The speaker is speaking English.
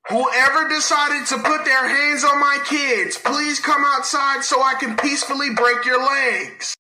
Whoever decided to put their hands on my kids, please come outside so I can peacefully break your legs.